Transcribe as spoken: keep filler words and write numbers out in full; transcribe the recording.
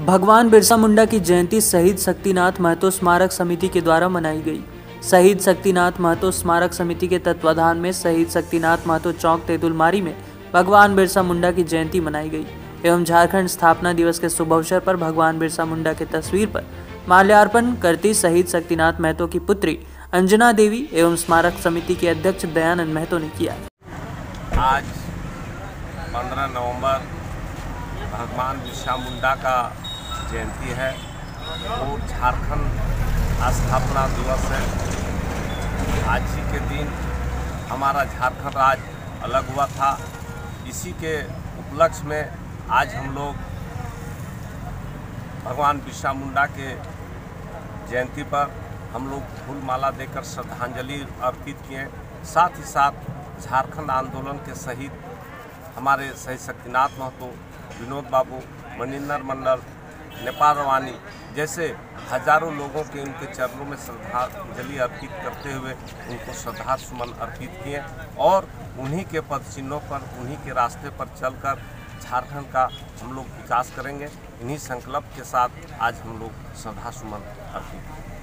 भगवान बिरसा मुंडा की जयंती शहीद शक्तिनाथ महतो स्मारक समिति के द्वारा मनाई गई। शहीद शक्तिनाथ महतो स्मारक समिति के तत्वाधान में शहीद शक्तिनाथ महतो चौक तेतुलमारी में भगवान बिरसा मुंडा की जयंती मनाई गई एवं झारखंड स्थापना दिवस के शुभ अवसर पर भगवान बिरसा मुंडा की तस्वीर पर माल्यार्पण करती शहीद शक्तिनाथ महतो की पुत्री अंजना देवी एवं स्मारक समिति के अध्यक्ष दयानंद महतो ने किया। आज पंद्रह नवंबर भगवान बिरसा मुंडा का जयंती है और झारखंड स्थापना दिवस है। आज ही के दिन हमारा झारखंड राज्य अलग हुआ था। इसी के उपलक्ष्य में आज हम लोग भगवान बिरसा मुंडा के जयंती पर हम लोग फूल माला देकर श्रद्धांजलि अर्पित किए। साथ ही साथ झारखंड आंदोलन के शहीद हमारे शहीद शक्तिनाथ महतो, विनोद बाबू, मनिंदर मंडल, नेपाल रवानी जैसे हजारों लोगों के उनके चरणों में श्रद्धांजलि अर्पित करते हुए उनको श्रद्धा सुमन अर्पित किए और उन्हीं के पद चिन्हों पर, उन्हीं के रास्ते पर चलकर झारखंड का हम लोग विकास करेंगे। इन्हीं संकल्प के साथ आज हम लोग श्रद्धा सुमन अर्पित